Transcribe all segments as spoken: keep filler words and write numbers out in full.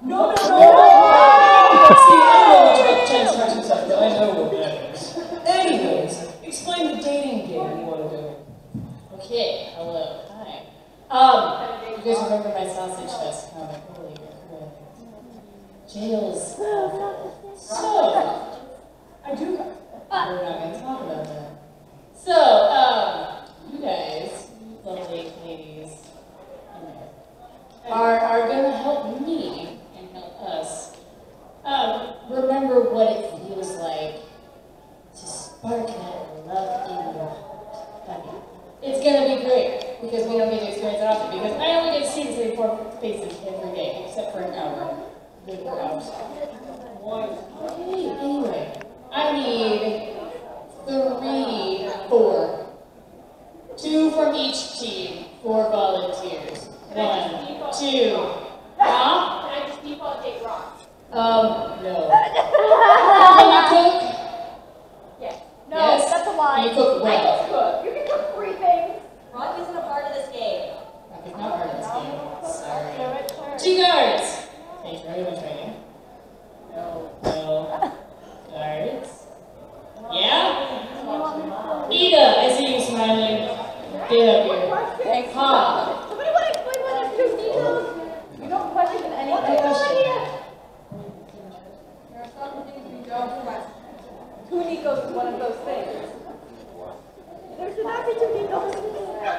No, no, no, no! See, I don't know much about ten stars and stuff, but I know what that is. Anyways, explain the dating game you want to do. Okay, hello, hi. Um, you guys remember my Sausage Fest comic earlier, correct? Jail's awful. So, I do. we're not going to talk about that. So, um, you guys, lovely ladies, are, are going to help me and help us um, remember what it feels like to spark that love in your heart. It's going to be great because we don't get to experience it often because I only get to see the same four faces every day except for an hour. Then we're out. Okay, anyway, I need three, four. Two from each team, four volunteers. One, two. Huh? Can I just default date rock? Um, no. Can you cook? Yes. No, Yes? that's a lie. Can you cook I well? can cook. You can cook three things. Rock isn't a part of this game. Rock is not part of this game. Sorry. Do it, sure. Two guards. Thanks for everyone training. No. No. Guards. Yeah? Ida, I see you smiling. Get up here. Thanks. Huh? Somebody want to explain what this two details? You don't question anything. I question There are some things we don't question. Two Nikos is one of those things. There should not be two Nikos.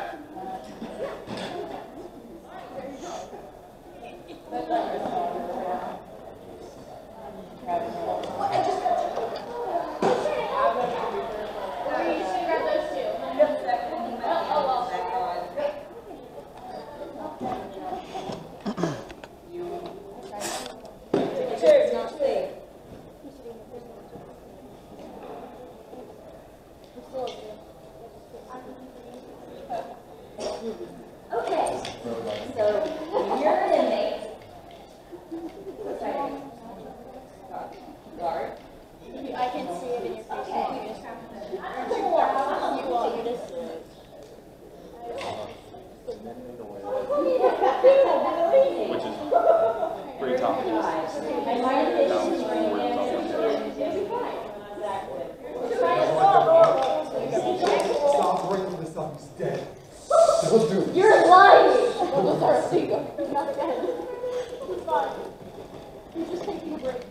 Okay, so you're an inmate. Guard. I can see it in your face. Okay. You just have to. You are. You just. Which is pretty tough. I might have been Stop breaking this up, he's dead. Don't do it. You're lying! Those are a secret. You're not dead. It's fine. You're just taking a break.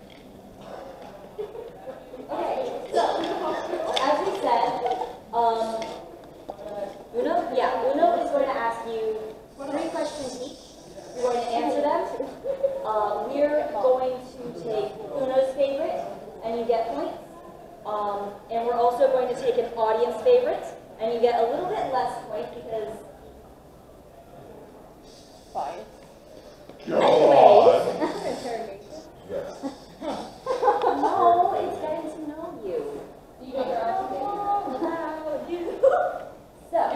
Okay, so, as we said, um, Uno, yeah, Uno is going to ask you three questions each. You're going to answer them. Uh, we're going to take Uno's favorite, and you get points. Um, and we're also going to take an audience favorite, and you get a little bit less points because... Fine. Anyways. Yes. No, it's getting to know you. You know your About you. So, yeah,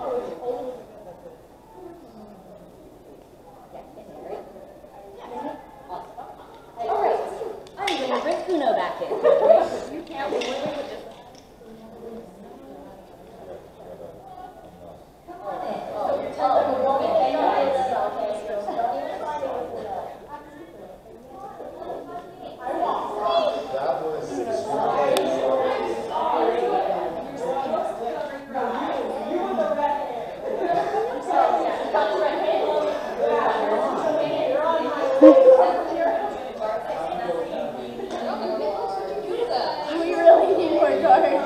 right? Awesome. All right, I'm going to bring Uno back in. You can't be living with this. Come on in. So you're telling me woman and guys, okay, so don't even find it with Uno. That was We really need more cards.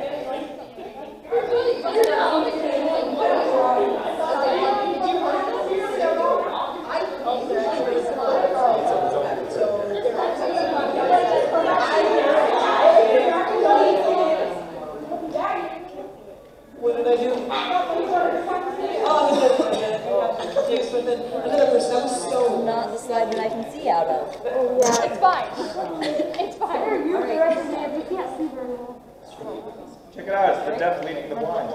What did I do? Oh, I did it. I did it. With another person. That was so. Not the slide that I can see out of. It's fine. It's fine. You're directing me if you can't see very well. Check it out, it's the deaf leading the blind.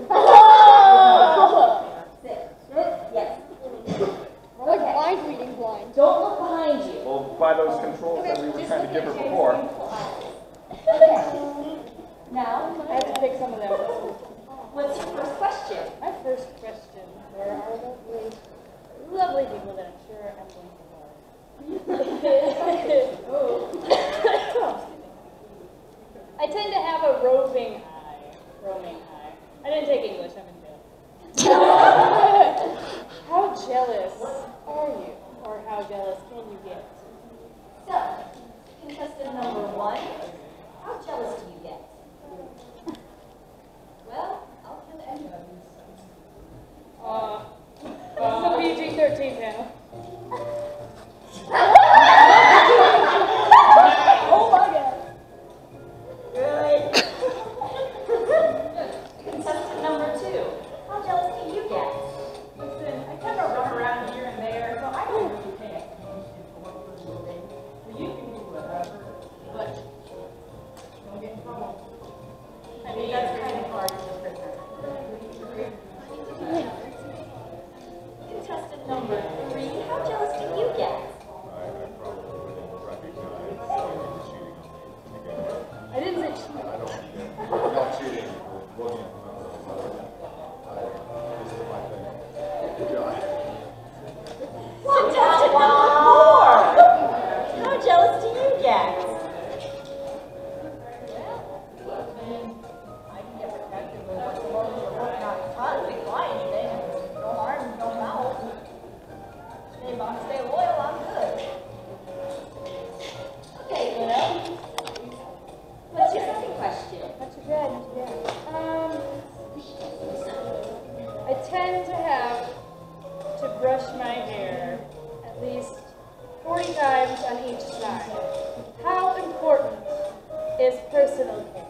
Sit. Sit. Yes. We're like blind reading blind. Don't look behind you. Well, by those controls that we were trying to give her before. Okay. Now, I have to pick some of them. what's your first question? My first question. There are lovely, lovely people that I'm sure I'm going to love. can you get? So, contestant number one, how jealous do you get? Well, I'll kill anybody. Uh, this is a P G thirteen now. Oh my god. Good. Contestant number two, how jealous do you get? Listen, I kind of run around here and there, so I don't really pay attention to what you're doing. So you can do whatever, but don't get in trouble. I mean, that's kind of hard to protect. Contestant number three, how jealous do you get? I didn't say cheating. I don't, I'm not cheating, we're looking at I, this is my thing. Good job. Contestant number four, how jealous do you get? I can get protected with what's wrong with your work, not trying to fly anything. No harm, no foul. Stay, stay loyal, I'm good. Okay, Uno. What's your second question? Not too bad, not too bad. Um, I tend to have to brush my hair at least forty times on each side. How important is personal care?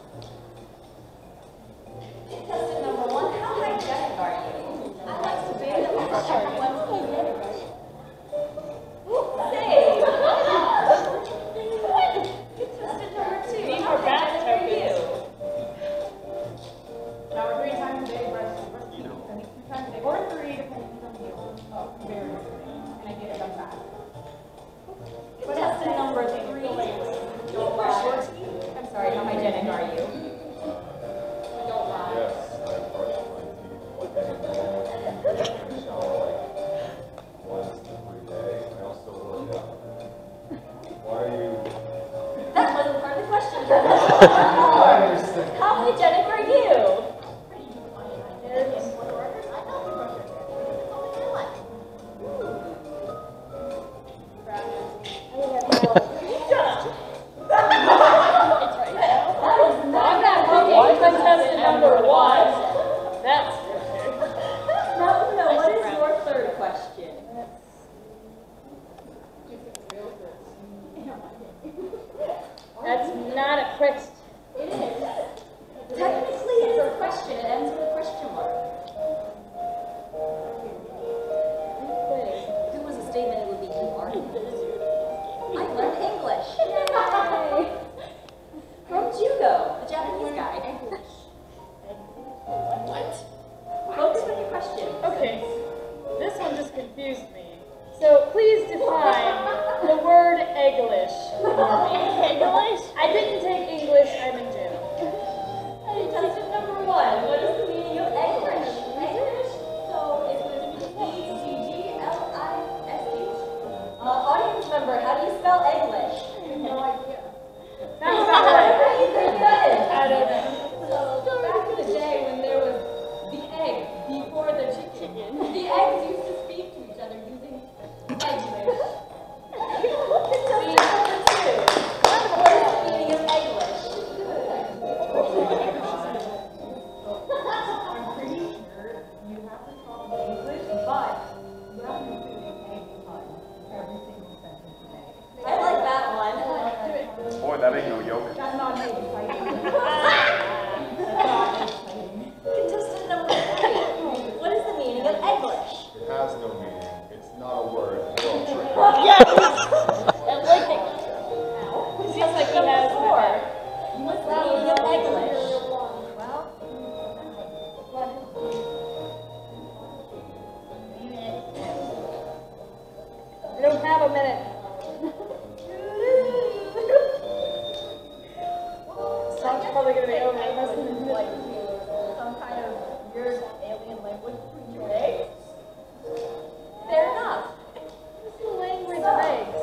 Contestant number one, how hygienic are you? I like to be the most everyone's hygienic. Save. Contestant number two, These how are bath hygienic are you? Shower three times a day, brush, brush teeth, I think two times a day, or three, depending on you. Oh, very good. And I get it done fast. Contestant number three, do you brush your teeth? I'm sorry, how hygienic are you? Don't lie. Yes, I brush my teeth like any normal human being in the shower like once every day. I also work out. Why are you? That wasn't part of the question. I understand. How hygienic are you? Contestant number one. That's for sure. Now, Uno, what is your third question? That's not a question. It is. Technically, it is a question. It ends with a question mark. If it was a statement, it would be you are. I learned English. Yay! From Jugo, the Japanese guy. What? Focus on your question. Okay, this one just confused me. So please define the word English for me. English? I didn't take English, I'm in jail. Contestant number one, what is the meaning of English? English? So it was E C G L I S H. Uh, audience member, how do you spell English? No idea. Sounds about right. Pretty good. I don't know. So back in the day when there was the egg before the chicken, the eggs used to speak to each other using English. Contestant number two, what is the meaning of English? I'm pretty sure you have to talk English, but you have to include egg time every single sentence today. I like that one. Boy, that ain't no yolk. That's not me. Contestant number three, what is the meaning of English? It has no meaning. It's not a word. It's all trick. Yes! I like it. It seems like he has Four, what's the meaning of English? We don't have a minute. Song's probably going to be over in less than a minute. Like some kind of weird alien language between your eggs? Fair enough. What's the language of eggs?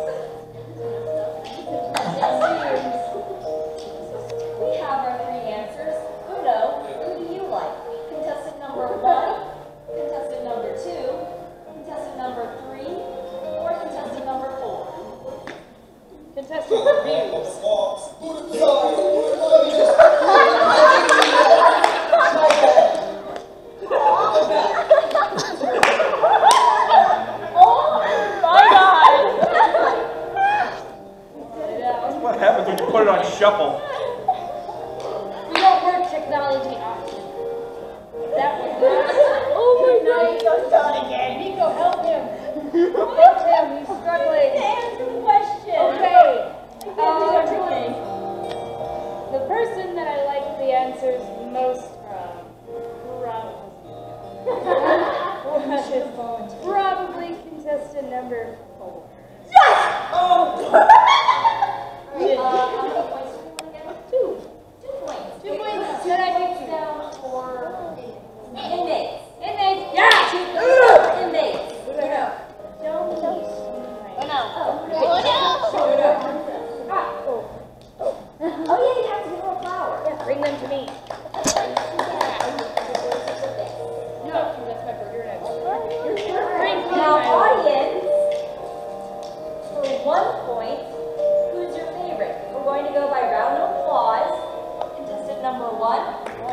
We have our three answers. Uno, who do you like? Contestant number one, contestant number two, contestant number three, or contestant number four? on shuffle. We don't work technology often. That was not. Oh my God, he goes down again. Nico, help him. Help him, he's struggling. To answer the question. Okay. Um, the person that I like the answers most from, probably, probably contestant number four. Yes! Oh! Alright, uh, how many points do you want again? Two. Two points. Two points. Good idea. Down for inmates. Inmates. Yeah. Inmates. Who the hell? Don't Oh, no. Oh, yeah, you have to give her a flower. Yeah, bring them to me. No, that's my burger next. Now, audience, for one point, who's your favorite? We're going to go by round of applause. Contestant number one.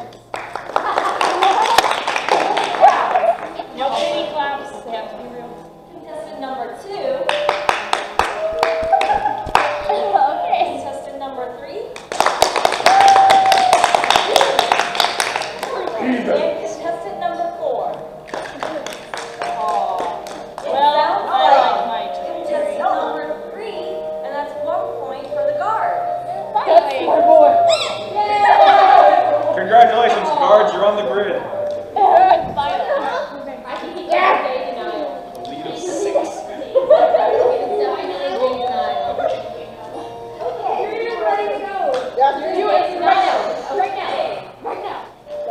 No pity claps. They have to be real. Contestant number two. Okay. Contestant number three. And contestant number four. Well, It I sounds like like my choice. contestant number three, and that's one point for the guard. Finally. Congratulations, guards, you're on the grid. I can keep that day denial. Lead of six. Okay, you're ready to go. Yes, You're doing it right now. Right now. Right now.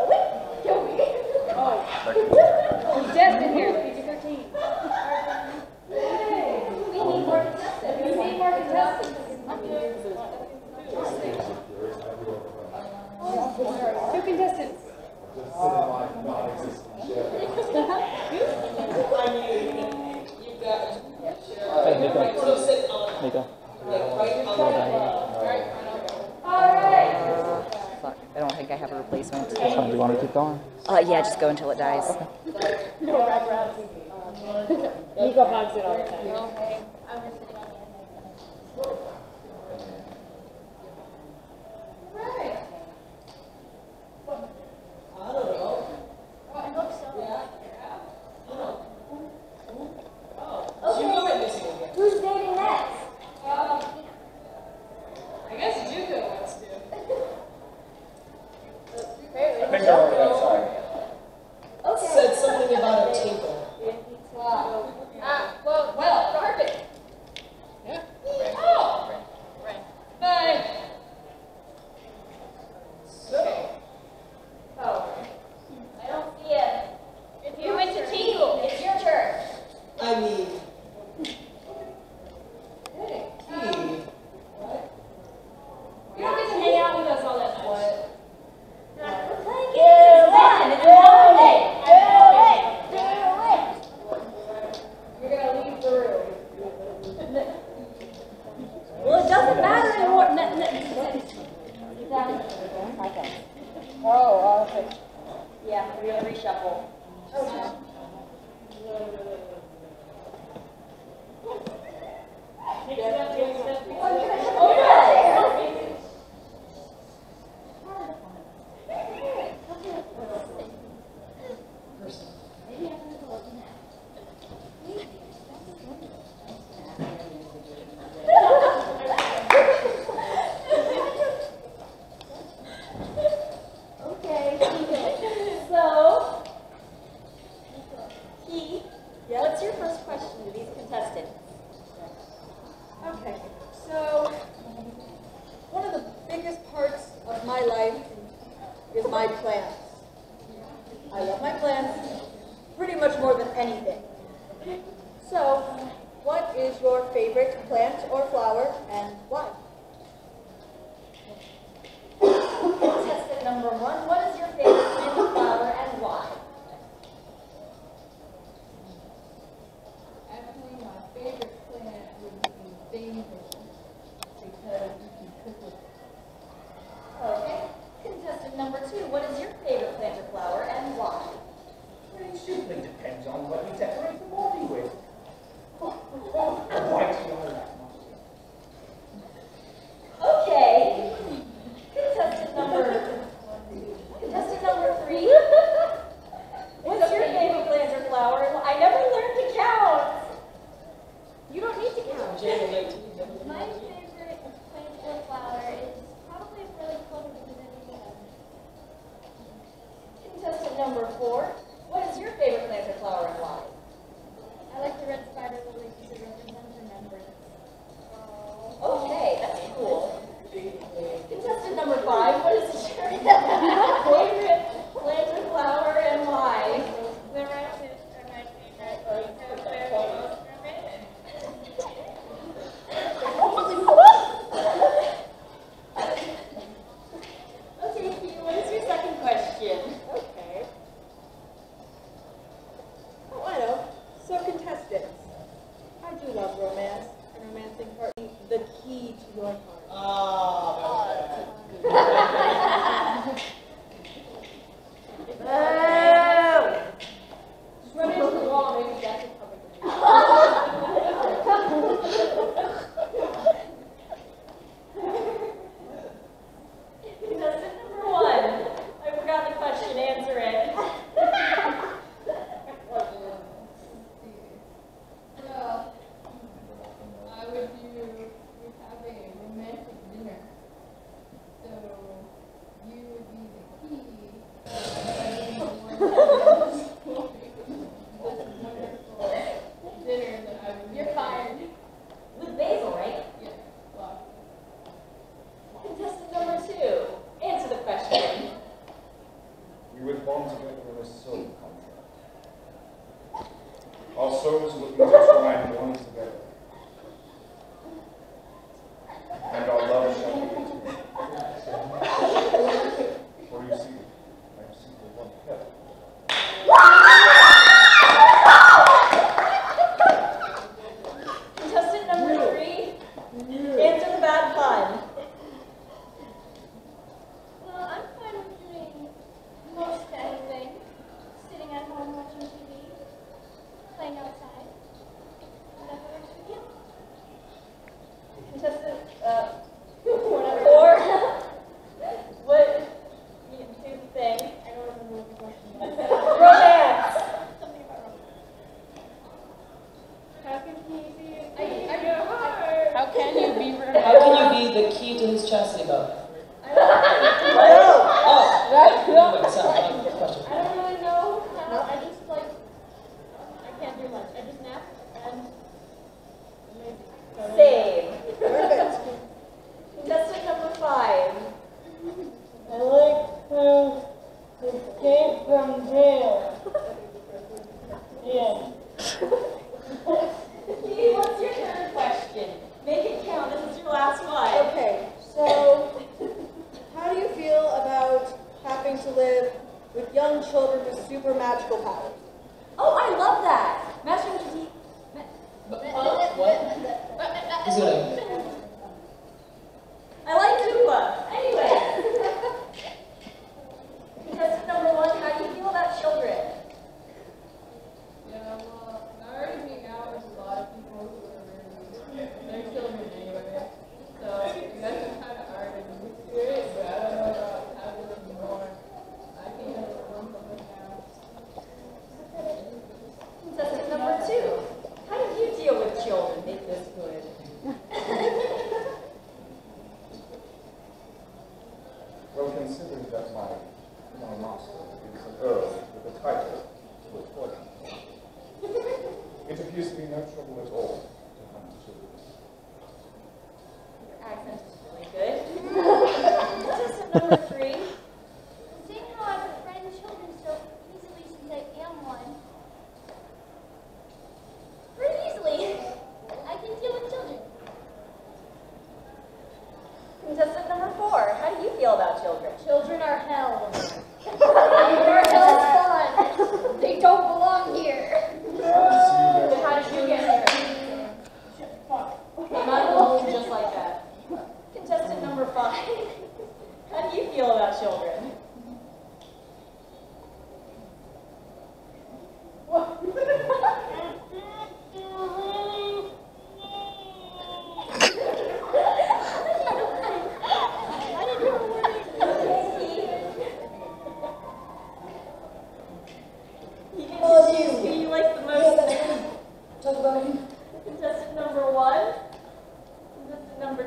Contestant here. P G thirteen. We need more contestants. We need more contestants. Two contestants. Just sit in my non-existent chair. I mean, you've got. Hey, Nico. So sit on, Nico. like, right on the. Right. All right. Fuck, I don't think I have a replacement. So, do you want to keep going? Uh, yeah, just go until it dies. No background. Nico hogs it all the time. Right. I don't know. I hope so. Yeah. Oh. Okay. You go in missing again. Who's dating next? Um, I guess Jugo wants to. I think they're already outside. Okay. Said something about a table. Ah, well, well, carpet. Yeah. Oh. Bye. So. Oh. I don't see it. If you went to Tingle, It's your turn. I mean. Hey, Steve. What? you don't get to hang out with us all that much. We're playing games. It's fun. It's bonding. Do it! You're gonna leave the room. Well, it doesn't matter anymore. N- n- Oh, okay. Yeah, we're gonna reshuffle. Okay. Okay. Okay. So, Keith, what's your first question to these contestants? Okay, so one of the biggest parts of my life is my plants. I love my plants pretty much more than anything. So, what is your favorite plant or flower and why? Contestant number one, what is your favorite plant or flower and why? Actually, my favorite plant would be basil because you can cook with it. Okay. Contestant number two, what is your favorite plant or flower and why? It simply depends on what you decorate the body with. White yellow. Okay. favorite plant or flower is probably a really close to the Contestant number four, what is your favorite plant or flower and why? I like the red spider lily because it represents remembrance. Okay, that's cool. Contestant number five, what is your favorite plant or flower and why? The roses are my favorite because they're the most romantic. Okay, Hugh, what is your second question? Okay. Oh, I know. So contestants, I do love romance and romancing part the key to your heart. Ah, Just run into the wall, maybe that's a cover. Contestant number one, I forgot the question, answer it. Well, I would do, we have a romantic dinner. So, you would be the key. This wonderful dinner that I would. You're fired. With basil, right? Yeah, well, Contestant number two, answer the question. We would bond together in a soul contract. Our souls looking to try and bond together. And our love shall be eternal. For you see, I am simply one head. Contestant number three, answer the bad pun. Well, I'm fine with doing most anything. Sitting at home watching T V, playing outside. Whatever works for you. Contestant uh, four, what, you do the thing. I don't remember what the question was. Romance. Something about romance. How can he be? I, I know hard. How can you be how can you be the key to his chastity belt? I don't, Oh, that would sound like a question. I don't really know how. I just like. I can't do much. I just nap and maybe. Same. Contestant number five. I like to escape from jail. Yeah. Hey, what's your third question? Make it count. This is your last one. Okay, so how do you feel about having to live with young children with super magical powers? Oh, I love that. Master of the But, uh, what? He's gonna. I like Koopa. Anyway. Contestant number one, how do you feel about children? yeah, well, I already hang out with a lot of people who are they're children anyway. So, that's kind of hard to be serious, but I don't know about having them more. I can have a lump of it now. Contestant number two, how do you deal with children? Make this good. Well, considering that my, my master is an earl with a title to his fortune, it appears to be no trouble at all to hunt children. Your accent is really good. Contestant number three, Seeing how I befriend children so easily since I am one. Pretty easily. I can deal with children. contestant number four, how do you feel about children? Children are hell. They're hell's fun. They don't belong here. So how did you get here? Not alone, just like that. Contestant number five, how do you feel about children?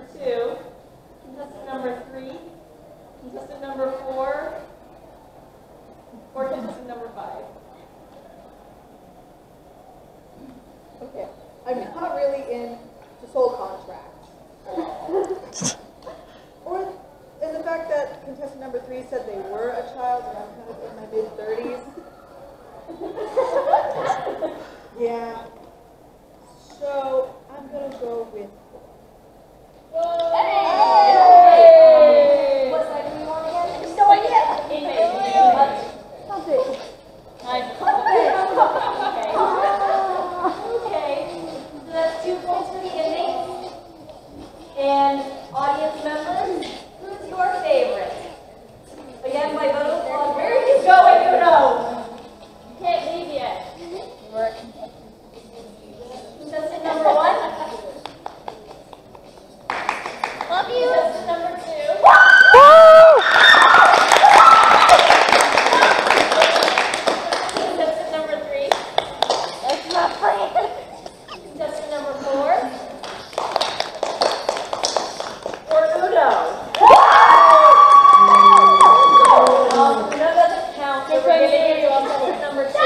number two, contestant number three, contestant number four, or contestant number five? Okay, I'm not really in the soul contract. Or in the fact that contestant number three said they were a child and I'm kind of in my mid thirties. Yeah. So I'm gonna go with. Hey! What side do you want again? No idea. Stop it. Nice. Okay. Okay. So that's two points for the inmates. And audience members, who's your favorite? Again, by vote of applause. Where are you going, Uno? You can't leave yet. Contestant number one. Love you. Contestant number two. Contestant number three. That's my friend. Contestant number four. Or Uno. Um, Uno doesn't count, so we're going to give you contestant number two.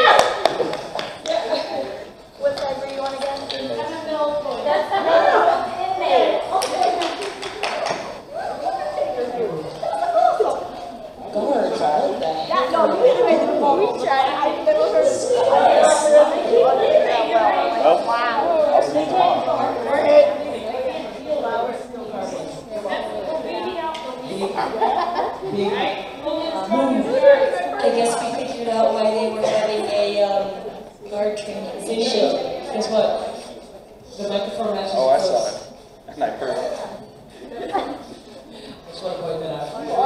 What side were you on again? That's the middle inmate. Guards, I like that. Yeah, no, you hit away the ball. We tried. I've never heard of this. Wow. I guess we figured out why they were having a um, guard training video. Guess what? The microphone matches. Oh, I saw it. And I heard it. I just want to point that out.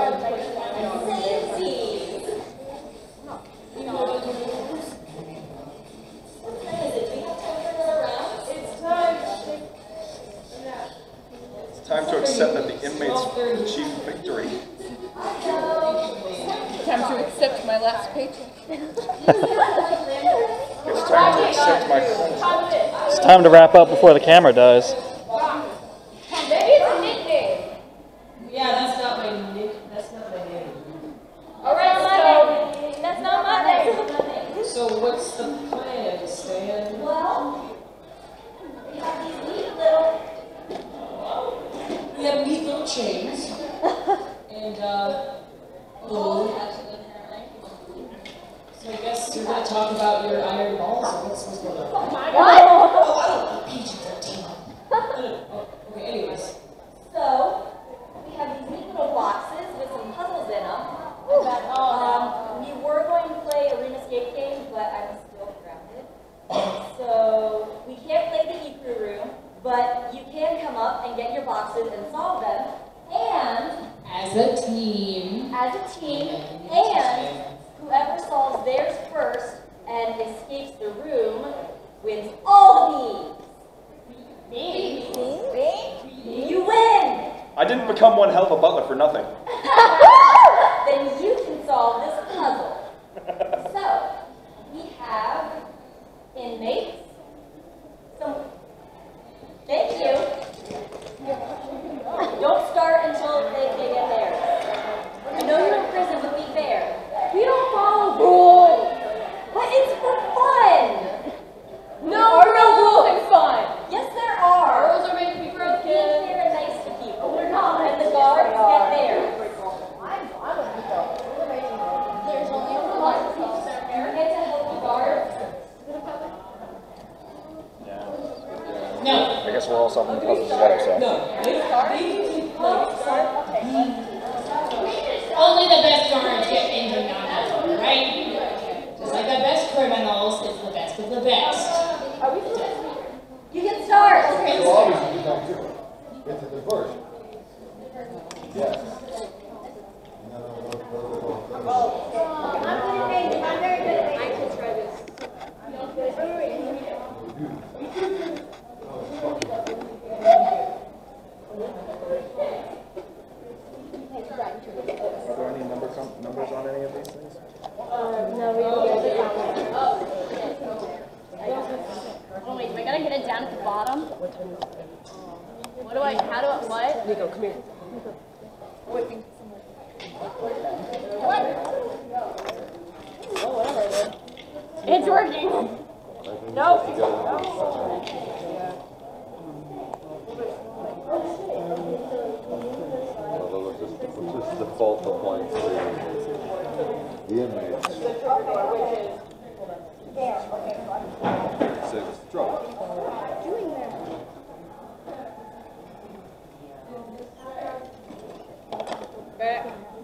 It's time to accept that the inmates achieved victory. Time to accept my last paycheck. It's time to accept my friendship. It's time to wrap up before the camera dies. Maybe it's a nickname. Yeah, that's not my nick. That's not my name. All right, so That's not my name. So what's the plan, Stan? Well, we have these neat little. We have neat little chains. And uh, oh. So I guess you're going to talk about your iron balls or what's what's going on? Oh my Oh, God. I don't know. P G thirteen. Oh, okay, anyways. So, we have these neat little boxes with some puzzles in them. Um, we were going to play a room escape game, but I'm still grounded. So, we can't play the E-Crew room, but you can come up and get your boxes and solve them. And, As a team. as a team, and whoever solves theirs first and escapes the room wins all the beans. Beans? You win! I didn't become one hell of a butler for nothing. Then you can solve this puzzle. So, we have inmates. So, thank you. Don't start until they, they get there. I know you're in prison, but be fair. We don't follow rules. But it's for fun. no, there are no rules in fun. Yes, there are. Rules are meant to be Being broken. fair and nice to people. We're not. And the guards get there. There's only one. And to help the guards. No. I guess we're all solving the puzzles together, so. No. They, they can like Only the best guards get injured on that, right? Just like the best criminals, it's the best of the best. You can start. So obviously you don't do it. It's a diversion. Yes. I'm very good at I can try this. Are there any number com numbers on any of these things? No, we don't get it. Oh wait, do I gotta get it down at the bottom? What do I, how How do I, what? Nico, come here. What? Oh, whatever, then. It's working. Nope. Well, let's just, let's just default the points to the inmates. Six, drop. Back.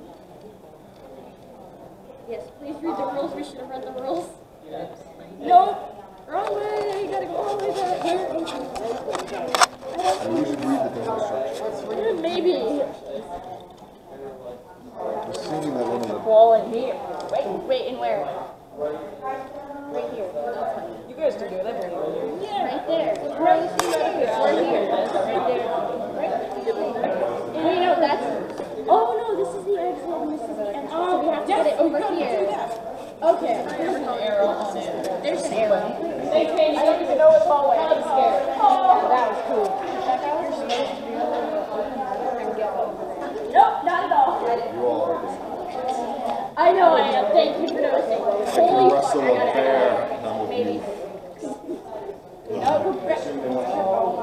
Yes, please read the rules. We should have read the rules. Nope. Wrong way. You gotta go all the way back. And you should read the damn instructions. Maybe. Assuming that one of the Wall in here. Wait, wait, and where? Right here. You guys can do whatever you want. Yeah. Right there. Right here. Right here. Right there. Right. And you know that's. Oh no, this is the exit and this is the entrance. So we have to Yes, get it over we gotta here. do that. Okay. There's an arrow on it. There's an arrow. They changed. I don't even know what's hallway. I'm scared. That was cool. Nope, not at all. you all are I know I am. Thank you for noticing. Holy fuck, Russell I got a it. bear. None of Maybe. you. No, we're back.